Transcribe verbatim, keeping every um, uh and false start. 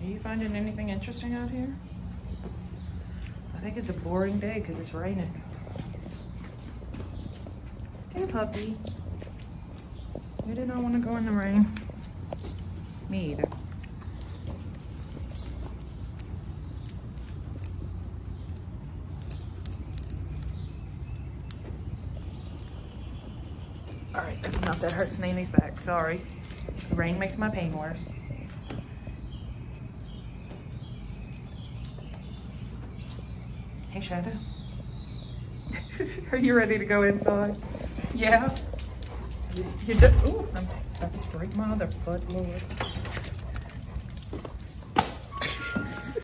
Are you finding anything interesting out here? I think it's a boring day because it's raining. Hey, puppy. You did not want to go in the rain. Me either. All right, that's enough. That hurts Nana's back. Sorry. The rain makes my pain worse. Hey, Shadow. Are you ready to go inside? Yeah. You, you do. Ooh, I'm about to break my other foot, Lord.